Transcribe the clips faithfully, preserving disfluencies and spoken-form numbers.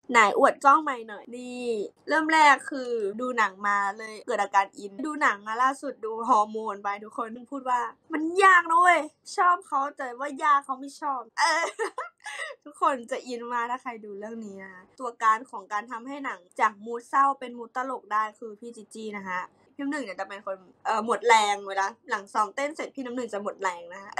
ไหนอวดกล้องใหม่หน่อยนี่เริ่มแรกคือดูหนังมาเลยเกิดอาการอินดูหนังมาล่าสุดดูฮอร์โมนไปทุกคนพูดว่ามันยากนะเว้ยชอบเขาแต่ว่ายากเขาไม่ชอบเออ ทุกคนจะอินมากถ้าใครดูเรื่องนี้นะตัวการของการทำให้หนังจากมูดเศร้าเป็นมูดตลกได้คือพี่จิจี้นะคะพี่น้ำหนึ่งเนี่ยจะเป็นคนเอ่อหมดแรงเวลาหลังซ้อมเต้นเสร็จพี่น้ำหนึ่งจะหมดแรงนะฮะ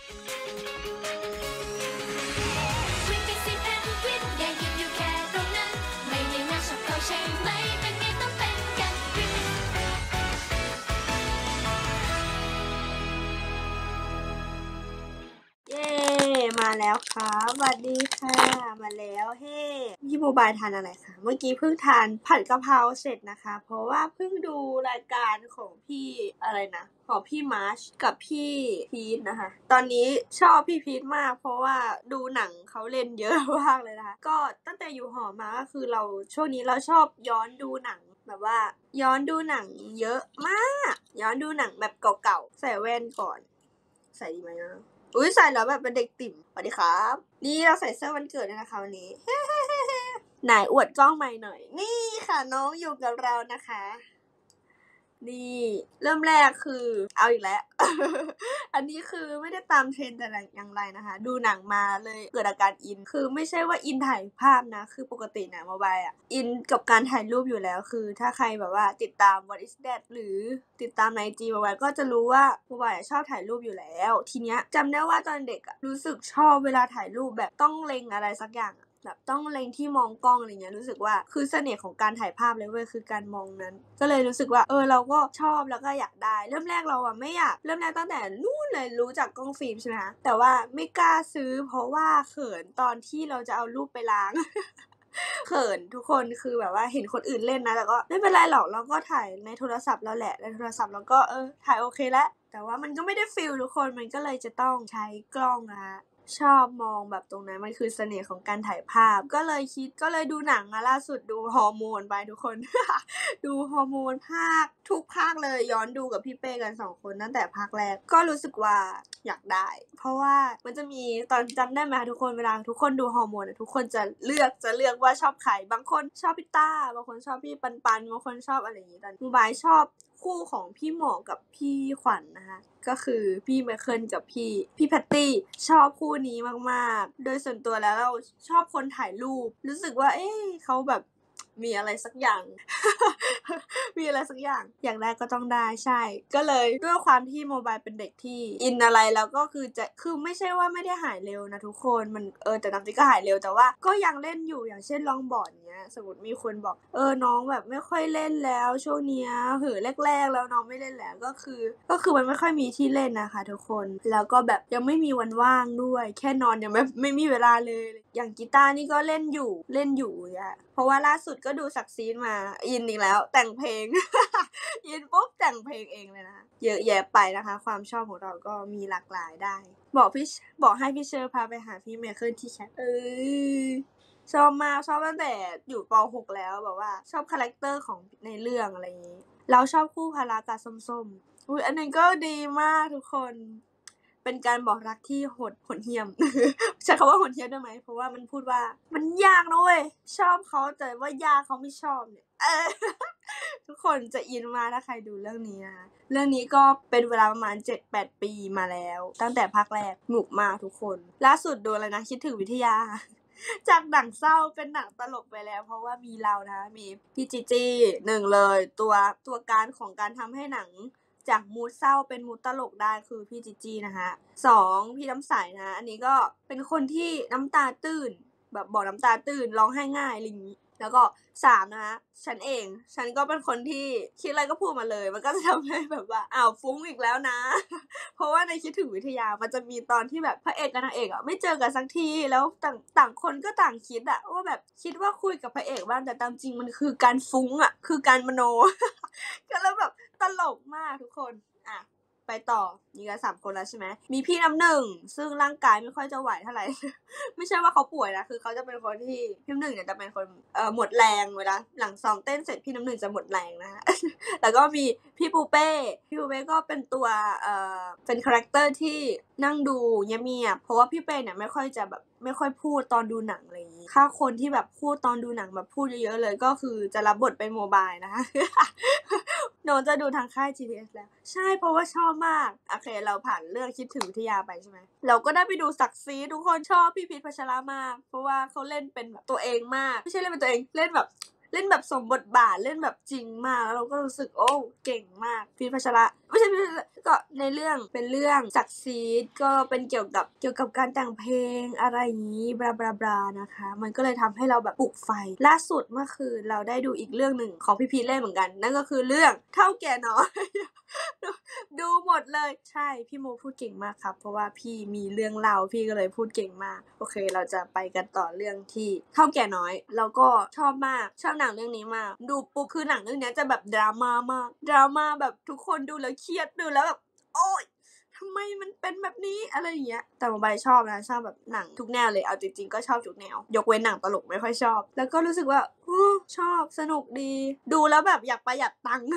เย้มาแล้วค่ะสวัสดีค่ะมาแล้วเฮ้พี่โมบายทานอะไรคะเมื่อกี้เพิ่งทานผัดกะเพราเสร็จนะคะเพราะว่าเพิ่งดูรายการของพี่อะไรนะของพี่มาร์ชกับพี่พีทนะคะตอนนี้ชอบพี่พีทมากเพราะว่าดูหนังเขาเล่นเยอะมากเลยนะคะก็ตั้งแต่อยู่หอมาก็คือเราช่วงนี้เราชอบย้อนดูหนังแบบว่าย้อนดูหนังเยอะมากย้อนดูหนังแบบเก่าๆใส่แว่นก่อนใส่ดีไหมนะอุ้ยใส่แล้วแบบเป็นเด็กติ่มสวัสดีครับนี่เราใส่เสื้อวันเกิดด้วยนะคะวันนี้ ไหนอวดกล้องใหม่หน่อยนี่ค่ะน้องอยู่กับเรานะคะนี่เริ่มแรกคือเอาอีกแล้ว อันนี้คือไม่ได้ตามเทรนด์แต่อย่างไรนะคะดูหนังมาเลยเกิดอาการอินคือไม่ใช่ว่าอินถ่ายภาพนะคือปกติเนี่ยโมบายอ่ะอินกับการถ่ายรูปอยู่แล้วคือถ้าใครแบบว่าติดตาม What is that หรือติดตามใน ไอ จี โมบายก็จะรู้ว่าโมบายชอบถ่ายรูปอยู่แล้วทีเนี้ยจำได้ว่าตอนเด็กอ่ะรู้สึกชอบเวลาถ่ายรูปแบบต้องเล็งอะไรสักอย่างแบบต้องเล็งที่มองกล้องอะไรเงี้ยรู้สึกว่าคือเสน่ห์ของการถ่ายภาพเลยเว้ยคือการมองนั้นก็เลยรู้สึกว่าเออเราก็ชอบแล้วก็อยากได้เริ่มแรกเราอะไม่อยากเริ่มแรกตั้งแต่นู่นเลยรู้จักกล้องฟิล์มใช่ไหมคะแต่ว่าไม่กล้าซื้อเพราะว่าเขินตอนที่เราจะเอารูปไปล้าง เขินทุกคนคือแบบว่าเห็นคนอื่นเล่นนะแต่ก็ไม่เป็นไรหรอกเราก็ถ่ายในโทรศัพท์แล้วแหละในโทรศัพท์เราก็เออถ่ายโอเคแล้วแต่ว่ามันก็ไม่ได้ฟีลทุกคนมันก็เลยจะต้องใช้กล้องนะคะชอบมองแบบตรงนั้นมันคือเสน่ห์ของการถ่ายภาพก็เลยคิดก็เลยดูหนังมาล่าสุดดูฮอร์โมนไปทุกคน ดูฮอร์โมนภาคทุกภาคเลยย้อนดูกับพี่เป้กันสองคนตั้งแต่ภาคแรกก็รู้สึกว่าอยากได้เพราะว่ามันจะมีตอนจำได้ไหมทุกคนเวลาทุกคนดูฮอร์โมนทุกคนจะเลือกจะเลือกว่าชอบใครบางคนชอบพี่ต้าบางคนชอบพี่ปันปันบางคนชอบอะไรอย่างงี้ตอนมูบายชอบคู่ของพี่หมอกับพี่ขวัญ นะคะก็คือพี่ไมเคิลกับพี่พี่แพตตี้ชอบคู่นี้มากๆโดยส่วนตัวแล้วเราชอบคนถ่ายรูปรู้สึกว่าเอ๊ะเขาแบบมีอะไรสักอย่าง มีอะไรสักอย่างอยากได้ก็ต้องได้ใช่ก็เลยด้วยความที่โมบายเป็นเด็กที่อินอะไรแล้วก็คือจะคือไม่ใช่ว่าไม่ได้หายเร็วนะทุกคนมันเออแต่ตามจริงก็หายเร็วแต่ว่าก็ยังเล่นอยู่อย่างเช่นลองบอร์ดเนี้ยสมมติมีคนบอกเออน้องแบบไม่ค่อยเล่นแล้วช่วงเนี้ยเหอแรกๆแล้วน้องไม่เล่นแล้วก็คือก็คือมันไม่ค่อยมีที่เล่นนะคะทุกคนแล้วก็แบบยังไม่มีวันว่างด้วยแค่นอนยังไม่ไม่มีเวลาเลยอย่างกีตาร์นี่ก็เล่นอยู่เล่นอยู่อ่ะเพราะว่าล่าสุดก็ดูซักซีนมาอินอีกแล้วแต่งเพลง อินปุ๊บแต่งเพลงเองเลยนะเยอะแยะไปนะคะความชอบของเราก็มีหลากหลายได้บอกพี่บอกให้พี่เชอร์พาไปหาพี่ไมเคิลที่แคทเออชอบมากชอบตั้งแต่อยู่ป หกแล้วแบบว่าชอบคาแรคเตอร์ของในเรื่องอะไรอย่างนี้เราชอบคู่พารากับส้มๆอุ๊ยอันนั้นก็ดีมากทุกคนเป็นการบอกรักที่โหดโหดเหี้ยม ใช้คำว่าโหดเหี้ยมได้ไหมเพราะว่ามันพูดว่ามันยากนะเว้ยชอบเขาแต่ว่ายากเขาไม่ชอบเนี่ยเออ ทุกคนจะอินมากถ้าใครดูเรื่องนี้นะเรื่องนี้ก็เป็นเวลาประมาณ เจ็ดแปด ปีมาแล้วตั้งแต่ภาคแรกสนุกมากทุกคนล่าสุดดูอะไรนะคิดถึงวิทยา จากหนังเศร้าเป็นหนังตลกไปแล้วเพราะว่ามีเรานะมีพี่จีจี้หนึ่งเลยตัวตัวการของการทำให้หนังจากมูดเศร้าเป็นมูดตลกได้คือพี่จีจี้นะคะสองพี่น้ำใสนะอันนี้ก็เป็นคนที่น้ำตาตื้นแบบบอกน้ำตาตื้นร้องไห้ง่ายอะไรอย่างนี้แล้วก็สามนะคะฉันเองฉันก็เป็นคนที่คิดอะไรก็พูดมาเลยมันก็จะทำให้แบบว่าอ้าวฟุ้งอีกแล้วนะ เพราะว่าในคิดถึงวิทยามันจะมีตอนที่แบบพระเอกกับนางเอกอ่ะไม่เจอกันสักทีแล้วต่างต่างคนก็ต่างคิดอ่ะว่าแบบคิดว่าคุยกับพระเอกบ้างแต่ตามจริงมันคือการฟุ้งอ่ะคือการมโน ก็แล้วแบบตลกมากทุกคนอ่ะไปต่อนี่ก็สามคนแล้วใช่ไหมมีพี่น้ำหนึ่งซึ่งร่างกายไม่ค่อยจะไหวเท่าไหร่ ไม่ใช่ว่าเขาป่วยนะคือเขาจะเป็นคนที่พี่น้ำหนึ่งเนี่ยจะเป็นคนเอ่อหมดแรงเวลาหลังซ้อมเต้นเสร็จพี่น้ำหนึ่งจะหมดแรงนะฮะ แล้วก็มีพี่ปูเป้พี่ปูเป้ก็เป็นตัวเอ่อเป็นคาแรคเตอร์ที่นั่งดูเงียบๆเพราะว่าพี่เป้เนี่ยไม่ค่อยจะแบบไม่ค่อยพูดตอนดูหนังอะไรอย่างงี้ถ้าคนที่แบบพูดตอนดูหนังแบบพูดเยอะๆเลยก็คือจะรับบทเป็นโมบายนะคะ โนจะดูทางค่าย จี พี เอส แล้วใช่เพราะว่าชอบมากโอเคเราผ่านเรื่องคิดถึงวิทยาไปใช่ไหมเราก็ได้ไปดูศักดิ์ศรีทุกคนชอบพี่พีชพัชรามากเพราะว่าเขาเล่นเป็นแบบตัวเองมากไม่ใช่เล่นเป็นตัวเองเล่นแบบเล่นแบบสมบทบาทเล่นแบบจริงมากแล้วเราก็รู้สึกโอ้เก่งมากพีชพัชระไม่ใช่พีชพัชระก็ในเรื่องเป็นเรื่องศักดิ์ศรีก็เป็นเกี่ยวกับเกี่ยวกับการแต่งเพลงอะไรอย่างนี้บลาบลาบลานะคะมันก็เลยทำให้เราแบบปลุกไฟล่าสุดเมื่อคืนเราได้ดูอีกเรื่องหนึ่งของพี่พีชเล่นเหมือนกันนั่นก็คือเรื่องเท่าแก่น้อย ดูหมดเลยใช่พี่โมพูดเก่งมากครับเพราะว่าพี่มีเรื่องเล่าพี่ก็เลยพูดเก่งมากโอเคเราจะไปกันต่อเรื่องที่เท่าแก่น้อยแล้วก็ชอบมากชอบหนังเรื่องนี้มากดูปุ๊บคือหนังเรื่องนี้จะแบบดราม่ามากดราม่าแบบทุกคนดูแล้วเครียดดูแล้วแบบโอ๊ยทำไมมันเป็นแบบนี้อะไรอย่างเงี้ยแต่โมบายชอบนะชอบแบบหนังทุกแนวเลยเอาจริงๆก็ชอบทุกแนวยกเว้นหนังตลกไม่ค่อยชอบแล้วก็รู้สึกว่าชอบสนุกดีดูแล้วแบบอยากประหยัดตังค์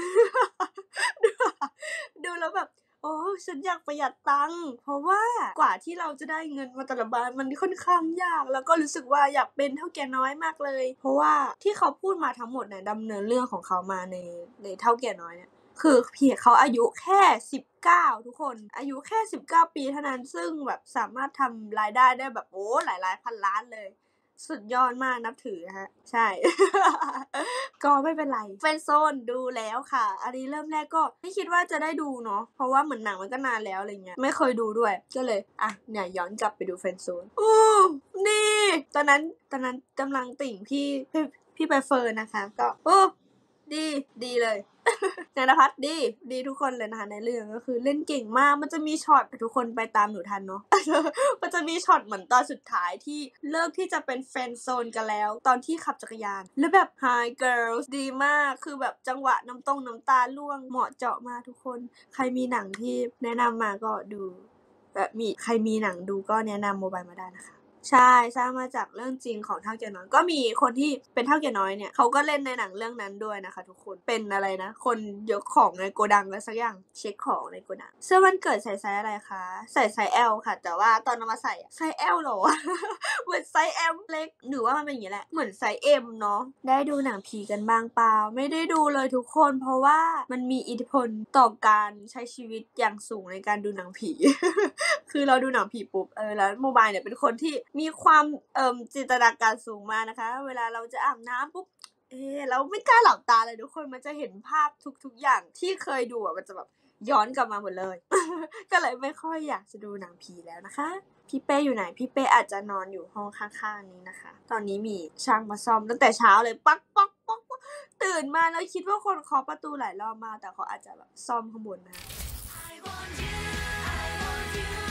ดูแล้วแบบโอ้ฉันอยากประหยัดตังค์เพราะว่ากว่าที่เราจะได้เงินมาแต่ละบาทมันค่อนข้างยากแล้วก็รู้สึกว่าอยากเป็นเท่าแก่น้อยมากเลยเพราะว่าที่เขาพูดมาทั้งหมดเนี่ยดำเนินเรื่องของเขามาในในเท่าแก่น้อยเนี่ยคือพี่เขาอายุแค่สิบเก้าทุกคนอายุแค่สิบเก้าปีเท่านั้นซึ่งแบบสามารถทำรายได้ได้แบบโอ้หลายๆพันล้านเลยสุดยอดมากนับถือฮะใช่ ก็ไม่เป็นไรเฟรนด์โซนดูแล้วค่ะอันนี้เริ่มแรกก็ไม่คิดว่าจะได้ดูเนาะเพราะว่าเหมือนหนังมันก็นานแล้วอะไรเงี้ยไม่เคยดูด้วยก็เลยอ่ะเนี่ยย้อนกลับไปดูเฟรนด์โซนอู้นี่ตอนนั้นตอนนั้นกำลังติ่งพี่พี่พี่ใบเฟิร์นนะคะก็โอ้ดีดีเลยนายณภัทรดีดีทุกคนเลยนะคะในเรื่องก็คือเล่นเก่งมากมันจะมีช็อตทุกคนไปตามหนูทันเนาะ มันจะมีช็อตเหมือนตอนสุดท้ายที่เลิกที่จะเป็นเฟรนด์โซนกันแล้วตอนที่ขับจักรยานแล้วแบบ Hi girls ดีมากคือแบบจังหวะน้ำตรงน้ำตาล่วงเหมาะเจาะมากทุกคนใครมีหนังที่แนะนำมาก็ดูแบบมีใครมีหนังดูก็แนะนำโมบายมาได้นะคะใช่สร้างมาจากเรื่องจริงของเท่าแก่น้อยก็มีคนที่เป็นเท่าแก่น้อยเนี่ยเขาก็เล่นในหนังเรื่องนั้นด้วยนะคะทุกคนเป็นอะไรนะคนยกของในโกดังอะไรสักอย่างเช็คของในโกดังเสื้อวันเกิดใส่ไซส์อะไรคะใส่ไซส์ L ค่ะแต่ว่าตอนนำมาใส่ไซส์ L เหรอ เหมือนไซส์ M เล็กหรือว่ามันเป็นอย่างนี้แหละเหมือนไซส์ M เนาะได้ดูหนังผีกันบ้างเปล่าไม่ได้ดูเลยทุกคนเพราะว่ามันมีอิทธิพลต่อการใช้ชีวิตอย่างสูงในการดูหนังผี คือเราดูหนังผีปุ๊บเออแล้วโมบายเนี่ยเป็นคนที่มีความเอ่อจินตนาการสูงมากนะคะเวลาเราจะอาบน้ำปุ๊บเออเราไม่กล้าหลับตาเลยทุกคนมันจะเห็นภาพทุกๆอย่างที่เคยดูอ่ะมันจะแบบย้อนกลับมาหมดเลย ก็เลยไม่ค่อยอยากจะดูหนังผีแล้วนะคะพี่เป้อยู่ไหนพี่เป้อาจจะนอนอยู่ห้องข้างๆนี้นะคะตอนนี้มีช่างมาซ่อมตั้งแต่เช้าเลยปักปักปักตื่นมาแล้วคิดว่าคนเคาะประตูหลายรอบมากแต่เขาอาจจะแบบซ่อมข้างบนนะ